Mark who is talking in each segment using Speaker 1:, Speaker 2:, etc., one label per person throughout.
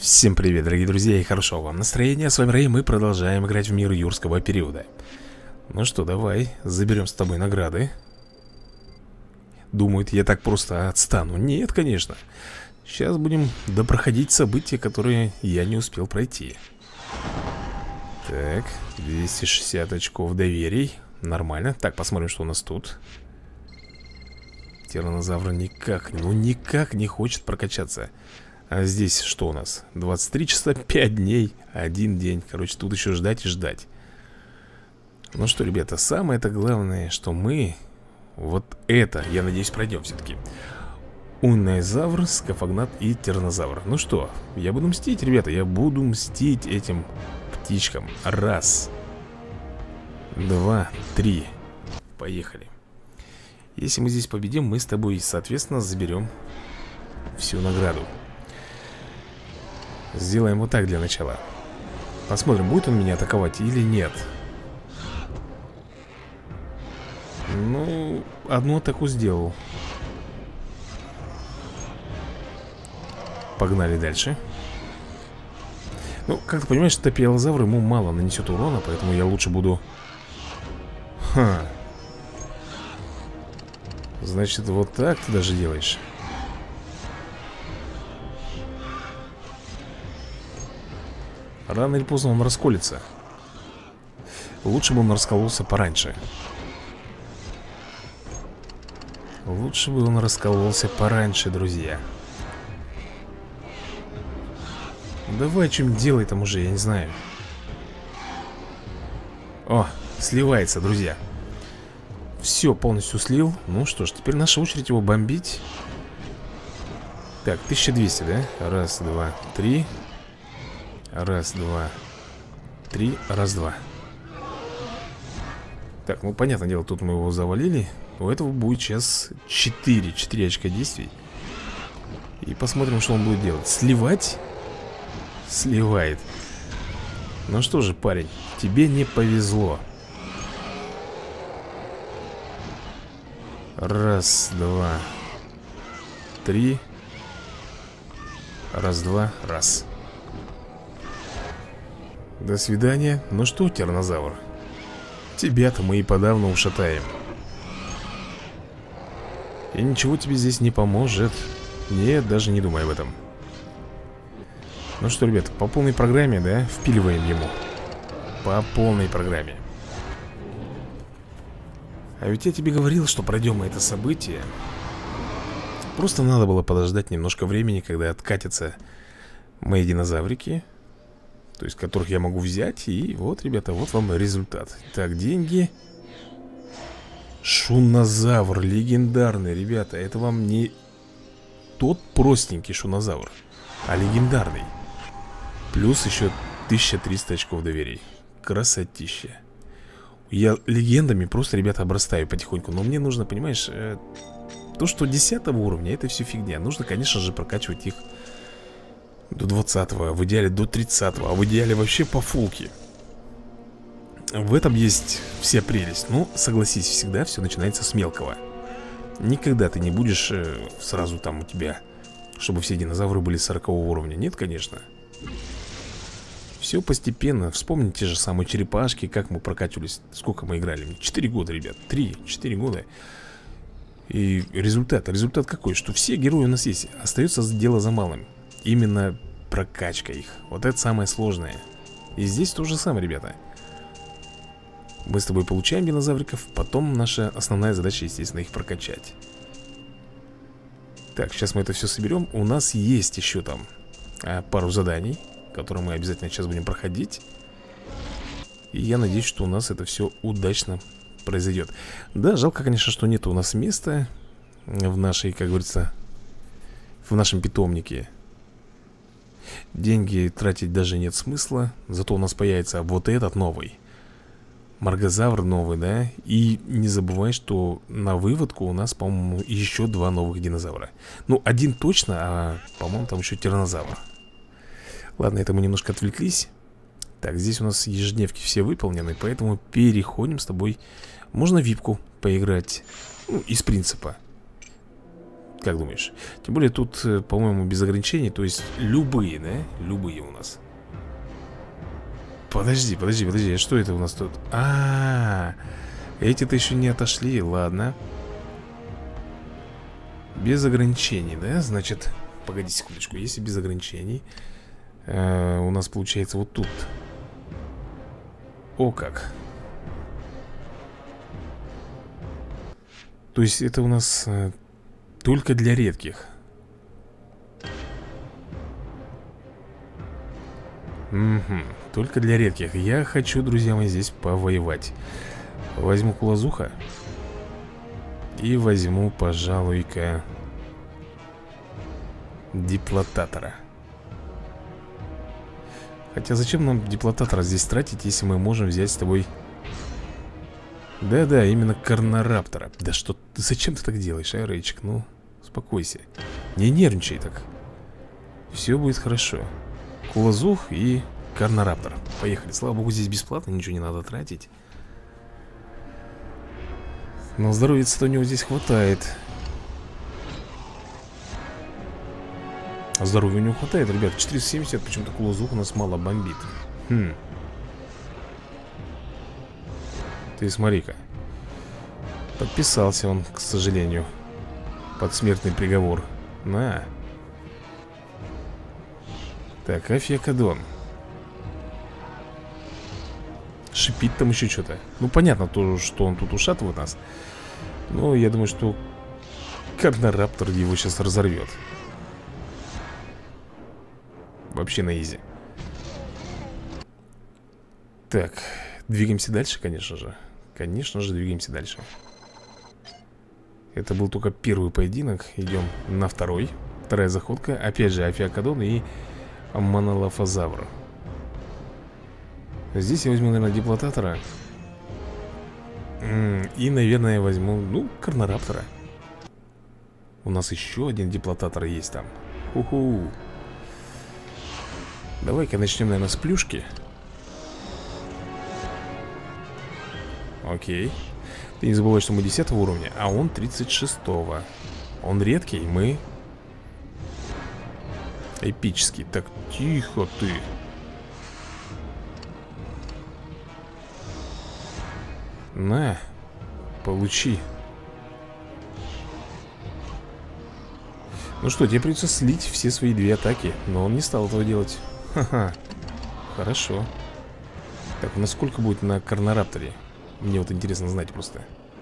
Speaker 1: Всем привет, дорогие друзья, и хорошо вам настроения. С вами Рэй, мы продолжаем играть в мир юрского периода. Ну что, давай, заберем с тобой награды. Думают, я так просто отстану. Нет, конечно. Сейчас будем допроходить события, которые я не успел пройти. Так, 260 очков доверий. Нормально. Так, посмотрим, что у нас тут. Тираннозавр никак не хочет прокачаться. А здесь что у нас? 23 часа, 5 дней, 1 день. Короче, тут еще ждать и ждать. Ну что, ребята, самое-то главное, что мы вот это, я надеюсь, пройдем все-таки. Уннезавр, скафогнат и тираннозавр. Ну что, я буду мстить, ребята. Я буду мстить этим птичкам. Раз, два, три. Поехали. Если мы здесь победим, мы с тобой, соответственно, заберем всю награду. Сделаем вот так для начала. Посмотрим, будет он меня атаковать или нет. Ну, одну атаку сделал. Погнали дальше. Ну, как ты понимаешь, топиалозавр ему мало нанесет урона, поэтому я лучше буду... Значит, вот так ты даже делаешь. Рано или поздно он расколется. Лучше бы он раскололся пораньше. Лучше бы он раскололся пораньше, друзья. Давай что-нибудь делай там уже, я не знаю. О, сливается, друзья. Все, полностью слил. Ну что ж, теперь наша очередь его бомбить. Так, 1200, да? Раз, два, три. Раз, два, три, раз, два. Так, ну понятное дело, тут мы его завалили. У этого будет сейчас 4 очка действий. И посмотрим, что он будет делать. Сливать? Сливает. Ну что же, парень, тебе не повезло. Раз, два, три. Раз, два, раз. До свидания. Ну что, тираннозавр, тебя-то мы и подавно ушатаем. И ничего тебе здесь не поможет. Нет, даже не думай об этом. Ну что, ребят, по полной программе, да, впиливаем ему. По полной программе. А ведь я тебе говорил, что пройдем мы это событие. Просто надо было подождать немножко времени, когда откатятся мои динозаврики, то есть которых я могу взять. И вот, ребята, вот вам результат. Так, деньги. Шунозавр, легендарный, ребята. Это вам не тот простенький шунозавр, а легендарный. Плюс еще 1300 очков доверий. Красотища. Я легендами просто, ребята, обрастаю потихоньку. Но мне нужно, понимаешь, то, что 10 уровня, это все фигня. Нужно, конечно же, прокачивать их до 20-го, в идеале до 30-го, а в идеале вообще по фулке. В этом есть вся прелесть. Ну, согласись, всегда все начинается с мелкого. Никогда ты не будешь сразу там у тебя, чтобы все динозавры были 40 уровня. Нет, конечно. Все постепенно. Вспомни те же самые черепашки, как мы прокачивались. Сколько мы играли? 4 года, ребят. 3-4 года. И результат какой? Что все герои у нас есть. Остается дело за малым. Именно прокачка их. Вот это самое сложное. И здесь то же самое, ребята. Мы с тобой получаем динозавриков. Потом наша основная задача, естественно, их прокачать. Так, сейчас мы это все соберем. У нас есть еще там пару заданий, которые мы обязательно сейчас будем проходить. И я надеюсь, что у нас это все удачно произойдет. Да, жалко, конечно, что нет у нас места в нашей, как говорится, в нашем питомнике. Деньги тратить даже нет смысла. Зато у нас появится вот этот новый Маргозавр новый, да. И не забывай, что на выводку у нас, по-моему, еще 2 новых динозавра. Ну, один точно, а, по-моему, там еще тираннозавр. Ладно, это мы немножко отвлеклись. Так, здесь у нас ежедневки все выполнены, поэтому переходим с тобой. Можно випку поиграть. Ну, из принципа. Как думаешь? Тем более тут, по-моему, без ограничений. То есть любые, да? Любые у нас. Подожди, что это у нас тут? Эти-то еще не отошли, ладно. Без ограничений, да? Значит, погоди секундочку. Если без ограничений, у нас получается вот тут. О как. То есть это у нас только для редких. Угу, только для редких. Я хочу, друзья мои, здесь повоевать. Возьму кулазуха. И возьму, пожалуй-ка, диплотатора. Хотя зачем нам диплотатора здесь тратить, если мы можем взять с тобой... Да-да, именно Карнораптора. Да что, зачем ты так делаешь, Рейчик? Ну, успокойся. Не нервничай так. Все будет хорошо. Кулазух и Карнораптор. Поехали. Слава богу, здесь бесплатно, ничего не надо тратить. Но здоровья-то у него здесь хватает. Здоровья у него хватает, ребят. 470, почему-то кулазух у нас мало бомбит. Ты смотри-ка. Подписался он, к сожалению, под смертный приговор. На. Так, Афиакадон. Шипит там еще что-то. Ну, понятно то, что он тут ушатывает нас. Но я думаю, что Карнораптор его сейчас разорвет. Вообще на изи. Так, двигаемся дальше, конечно же. Конечно же, двигаемся дальше. Это был только первый поединок. Идем на второй. Вторая заходка. Опять же, Афиакадон и Монолофозавр. Здесь я возьму, наверное, диплотатора. И, наверное, возьму, ну, Карнораптора. У нас еще один диплотатор есть там. Уху. Давай-ка начнем, наверное, с плюшки. Окей. Ты не забывай, что мы 10 уровня, а он 36-го. Он редкий, мы эпический. Так, тихо ты. На, получи. Ну что, тебе придется слить все свои 2 атаки. Но он не стал этого делать. Ха-ха. Хорошо. Так, у нас сколько будет на Карнорапторе? Мне вот интересно знать просто.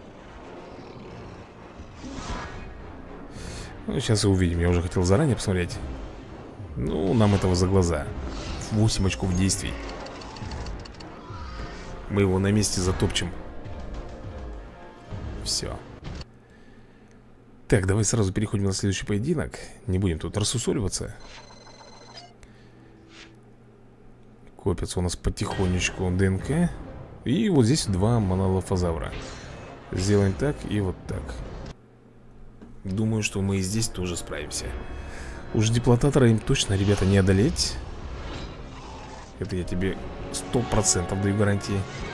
Speaker 1: Ну, сейчас и увидим. Я уже хотел заранее посмотреть. Ну, нам этого за глаза. 8 очков действий. Мы его на месте затопчем. Все. Так, давай сразу переходим на следующий поединок. Не будем тут рассусоливаться. Копятся у нас потихонечку ДНК. И вот здесь 2 монолофозавра. Сделаем так и вот так. Думаю, что мы и здесь тоже справимся. Уж диплотатора им точно, ребята, не одолеть. Это я тебе 100% даю гарантии.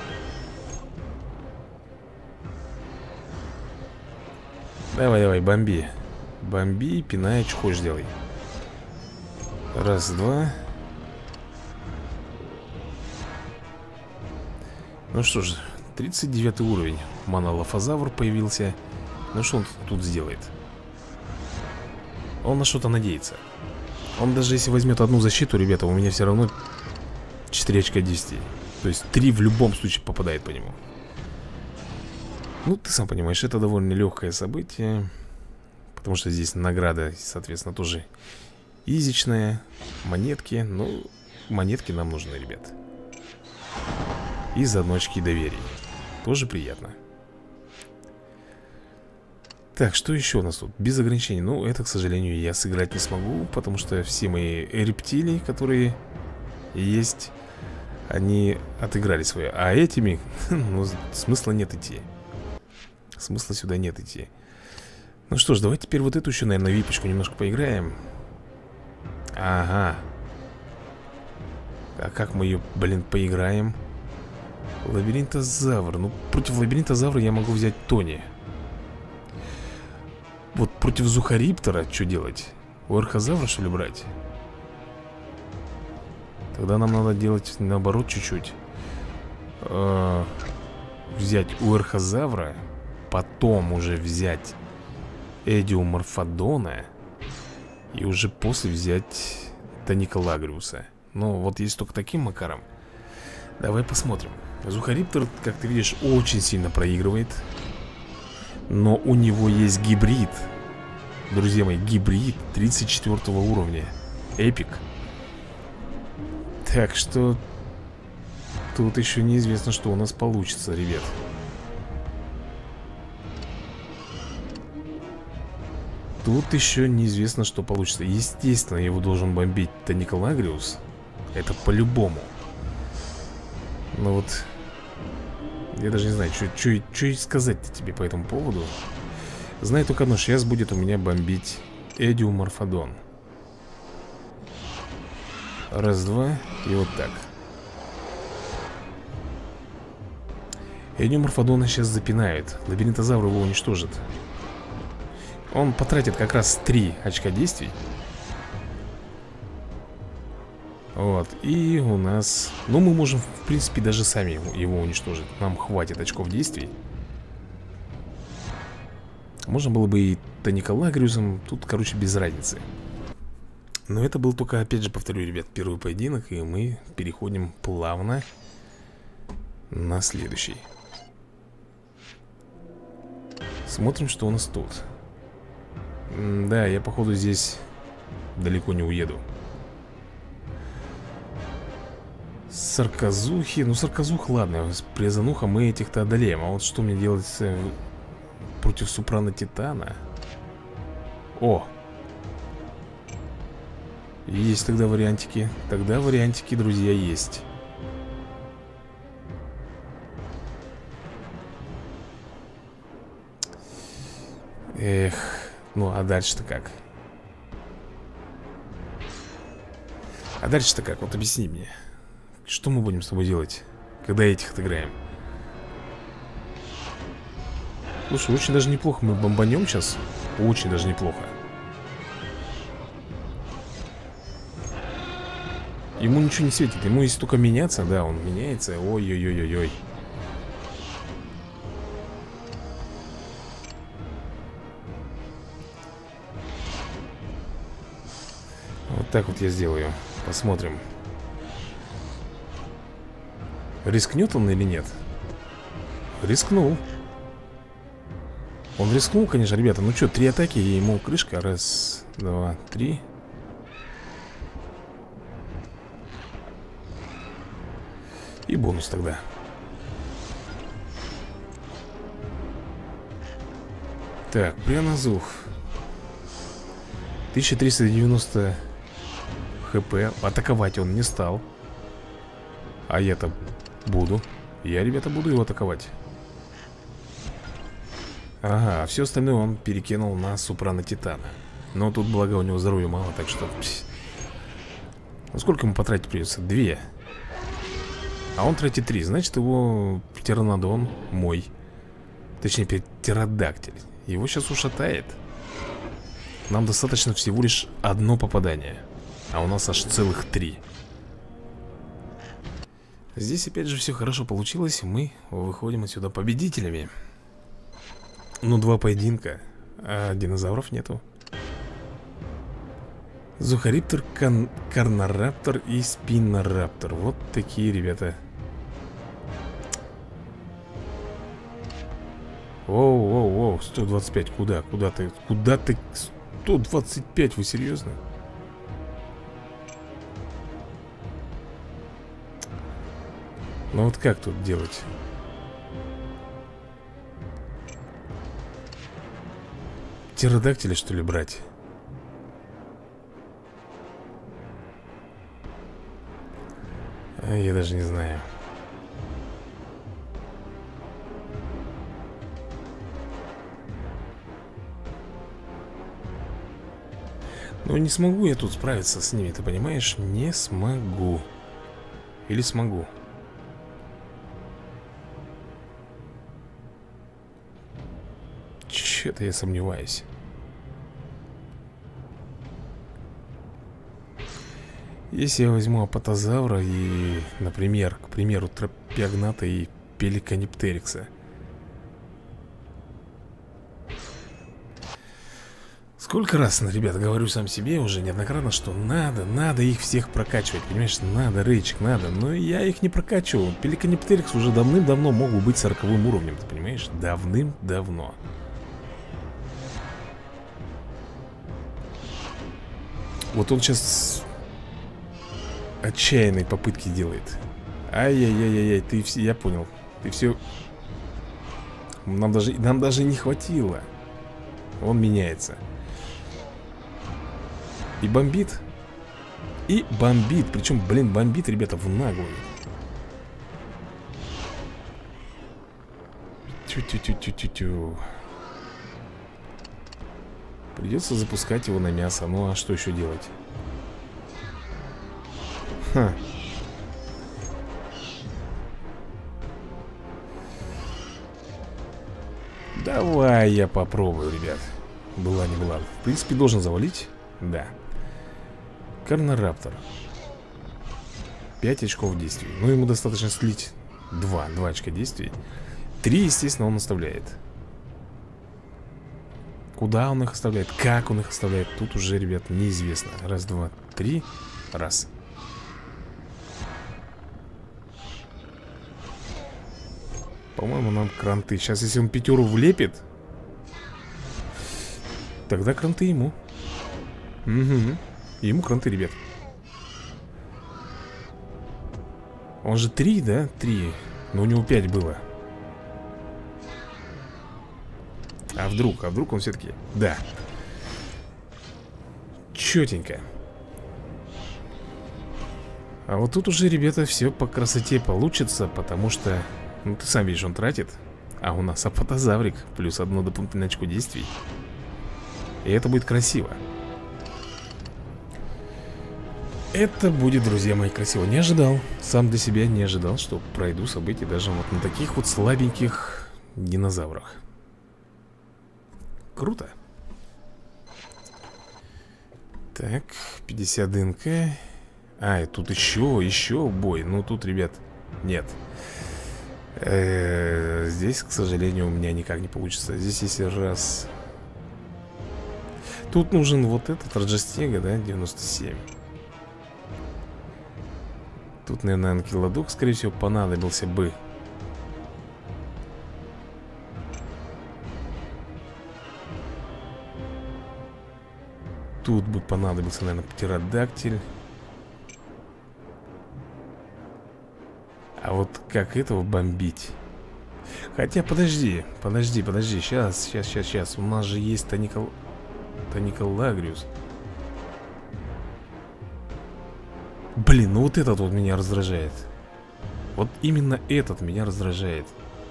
Speaker 1: Давай, давай, бомби. Бомби, пинай, что хочешь делай. Раз, два. Ну что ж, 39 уровень. Монолофозавр появился. Ну что он тут сделает? Он на что-то надеется. Он даже если возьмет одну защиту, ребята, у меня все равно 4 очка действий. То есть 3 в любом случае попадает по нему. Ну, ты сам понимаешь, это довольно легкое событие. Потому что здесь награда, соответственно, тоже изичная. Монетки, ну, монетки нам нужны, ребят. И заодно очки доверия. Тоже приятно. Так, что еще у нас тут? Без ограничений. Ну, это, к сожалению, я сыграть не смогу. Потому что все мои рептилии, которые есть, они отыграли свое. А этими, ну, смысла нет идти. Смысла сюда нет идти. Ну что ж, давай теперь вот эту еще, наверное, випочку немножко поиграем. Ага. А как мы ее, блин, поиграем? Лабиринтозавр. Ну, против лабиринтозавра я могу взять Тони. Вот против Зухариптора что делать? У Архозавра, что ли, брать? Тогда нам надо делать наоборот чуть-чуть. Взять у Архозавра, потом уже взять Эдиуморфодона и уже после взять Тониколагриуса. Но вот если только таким макаром. Давай посмотрим. Зухариптор, как ты видишь, очень сильно проигрывает. Но у него есть гибрид. Друзья мои, гибрид 34 уровня. Эпик. Так что тут еще неизвестно, что у нас получится, ребят. Тут еще неизвестно, что получится. Естественно, его должен бомбить Тониколагриус. Это по-любому. Но вот я даже не знаю, что сказать-то тебе по этому поводу. Знаю только одно, сейчас будет у меня бомбить Эдиуморфодон. Раз, два, и вот так. Эдиуморфодона сейчас запинает. Лабиринтозавр его уничтожит. Он потратит как раз 3 очка действий. Вот, и у нас... Ну, мы можем, в принципе, даже сами его уничтожить. Нам хватит очков действий. Можно было бы и Тониколагриусом. Тут, короче, без разницы. Но это был только, опять же, повторю, ребят, первый поединок. И мы переходим плавно на следующий. Смотрим, что у нас тут. Да, я, походу, здесь далеко не уеду. Сарказухи. Ну, Сарказух, ладно. С Презануха мы этих-то одолеем. А вот что мне делать против Супрана Титана? О! Есть тогда вариантики. Тогда вариантики, друзья, есть. Эх. Ну, а дальше-то как? А дальше-то как? Вот объясни мне. Что мы будем с тобой делать, когда этих отыграем? Слушай, очень даже неплохо мы бомбанем сейчас. Очень даже неплохо. Ему ничего не светит. Ему если только меняться, да, он меняется. Ой-ой-ой-ой-ой. Вот так вот я сделаю. Посмотрим. Рискнет он или нет? Рискнул. Он рискнул, конечно, ребята. Ну что, 3 атаки, и ему крышка. Раз, два, 3. И бонус тогда. Так, Прианазух. 1390 хп. Атаковать он не стал. А я-то буду. Я, ребята, буду его атаковать. Ага, а все остальное он перекинул на Супрана Титана. Но тут, благо, у него здоровья мало, так что... Ну, сколько ему потратить придется? 2. А он тратит 3. Значит, его Птеранодон мой. Точнее, Птеродактиль. Его сейчас ушатает. Нам достаточно всего лишь 1 попадание. А у нас аж целых 3. Здесь опять же все хорошо получилось. Мы выходим отсюда победителями. Ну, 2 поединка, а динозавров нету. Зухариптор, Карнораптор и Спиннораптор. Вот такие, ребята. Воу-воу-воу, 125, куда? Куда ты? Куда ты? 125, вы серьезно? Ну вот как тут делать? Птеродактиля, что ли, брать? Я даже не знаю. Ну не смогу я тут справиться с ними, ты понимаешь? Не смогу. Или смогу? Че-то я сомневаюсь. Если я возьму апатозавра и, например, к примеру, тропиогната и пеликаниптерикса, сколько раз, ребята, говорю сам себе уже неоднократно, что надо их всех прокачивать, понимаешь, надо, Рейчик, надо. Но я их не прокачивал. Пеликаниптерикс уже давным-давно мог бы быть 40-м уровнем, ты понимаешь? Давным-давно. Вот он сейчас отчаянные попытки делает. Ай-яй-яй-яй, я понял. Ты все... Нам даже не хватило. Он меняется. И бомбит. Причем, блин, бомбит, ребята, в наглую. Тю-тю-тю-тю-тю-тю. Придется запускать его на мясо. Ну а что еще делать? Ха. Давай я попробую, ребят. Была не была. В принципе, должен завалить. Да. Карнораптор. 5 очков действий. Ну, ему достаточно слить 2 очка действий. 3, естественно, он оставляет. Куда он их оставляет, как он их оставляет, тут уже, ребят, неизвестно. Раз, два, три. Раз. По-моему, нам кранты. Сейчас, если он 5 влепит, тогда кранты ему. Угу. Ему кранты, ребят. Он же 3, да? 3. Но у него 5 было. А вдруг он все-таки... Да. Четенько. А вот тут уже, ребята, все по красоте получится. Потому что, ну ты сам видишь, он тратит. А у нас апатозаврик. Плюс 1 дополнительное очко действий. И это будет красиво. Это будет, друзья мои, красиво. Не ожидал, сам для себя не ожидал, что пройду события даже вот на таких вот слабеньких динозаврах. Круто. Так, 50 ДНК. А, и тут еще бой. Ну тут, ребят, нет. Здесь, к сожалению, у меня никак не получится. Здесь если раз... Тут нужен вот этот Раджастега, да, 97. Тут, наверное, анкилодок, скорее всего, понадобился бы. Тут бы понадобился, наверное, птеродактиль. А вот как этого бомбить? Хотя, подожди. Сейчас. У нас же есть Тониколагриус. Блин, ну вот этот вот меня раздражает. Вот именно этот меня раздражает.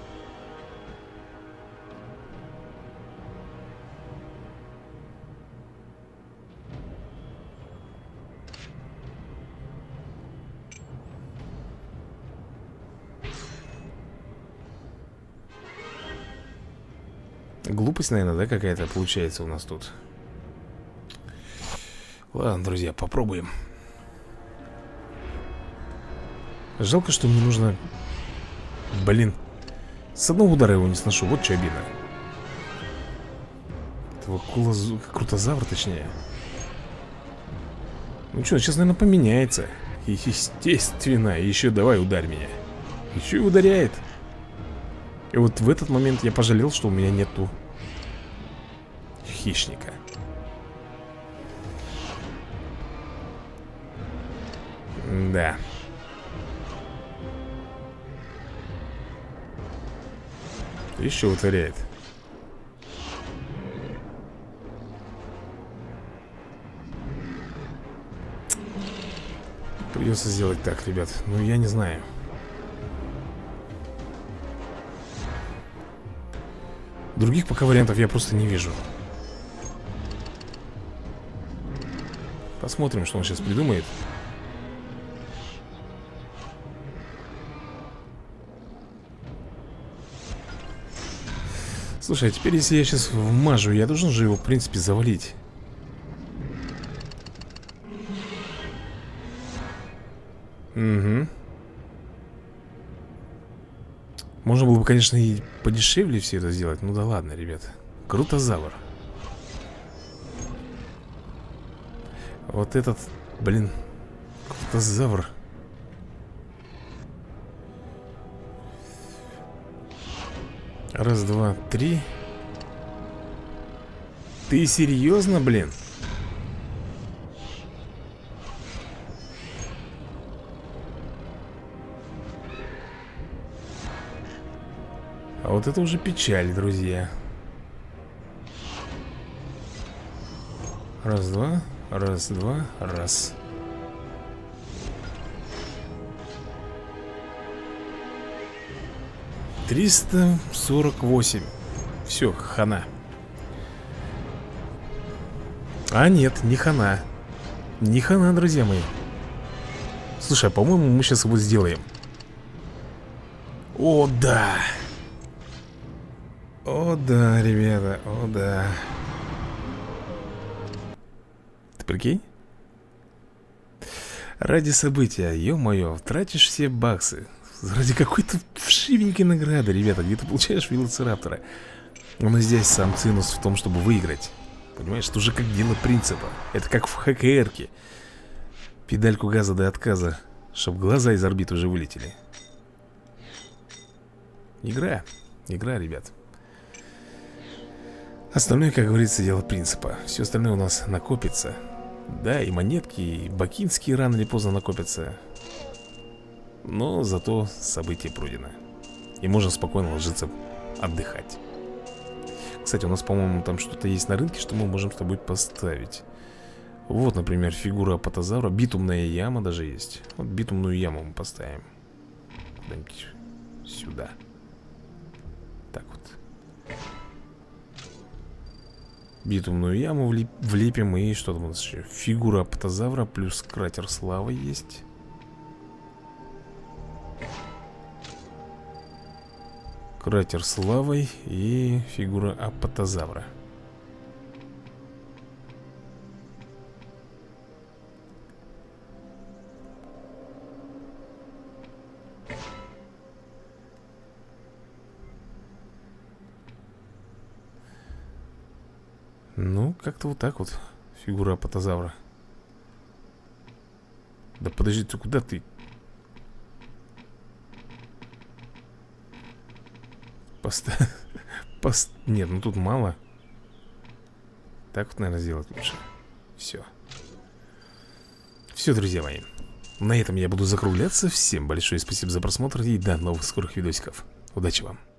Speaker 1: Глупость, наверное, да, какая-то получается у нас тут. Ладно, друзья, попробуем. Жалко, что мне нужно... Блин. С одного удара его не сношу, вот что обидно. Этого крутозавра, точнее. Ну что, сейчас, наверное, поменяется. Естественно, еще давай ударь меня. Еще и ударяет. И вот в этот момент я пожалел, что у меня нету хищника. Да. Еще ударяет. Придется сделать так, ребят. Ну, я не знаю. Других пока вариантов я просто не вижу. Посмотрим, что он сейчас придумает. Слушай, а теперь, если я сейчас вмажу, я должен же его, в принципе, завалить. Угу. Можно было бы, конечно, и подешевле все это сделать. Ну да ладно, ребят. Крутозавр. Вот этот, блин, крутозавр. Раз, два, три. Ты серьезно, блин? А вот это уже печаль, друзья. Раз, два, раз, два, раз. $348. Все, хана. А нет, не хана. Не хана, друзья мои. Слушай, а по-моему, мы сейчас его сделаем. О, да. О, да, ребята, о, да. Ты прикинь? Ради события, ё-моё, тратишь все баксы ради какой-то вшивенькой награды, ребята, где ты получаешь велоцираптора. Но здесь сам цинус в том, чтобы выиграть. Понимаешь, это уже как дело принципа. Это как в ХКРке. Педальку газа до отказа, чтоб глаза из орбит уже вылетели. Игра, ребят. Остальное, как говорится, дело принципа. Все остальное у нас накопится. Да, и монетки, и бакинские рано или поздно накопятся. Но зато событие пройдено. И можно спокойно ложиться отдыхать. Кстати, у нас, по-моему, там что-то есть на рынке, что мы можем с тобой поставить. Вот, например, фигура апатозавра. Битумная яма даже есть. Вот битумную яму мы поставим куда-нибудь сюда. Так вот. Битумную яму влепим. И что там у нас еще? Фигура апатозавра плюс кратер славы есть. Кратер славой и фигура апатозавра. Ну, как-то вот так вот. Фигура апатозавра. Да подожди, ты куда ты? Нет, ну тут мало. Так вот, наверное, сделать лучше. Все. Все, друзья мои. На этом я буду закругляться. Всем большое спасибо за просмотр и до новых скорых видосиков. Удачи вам.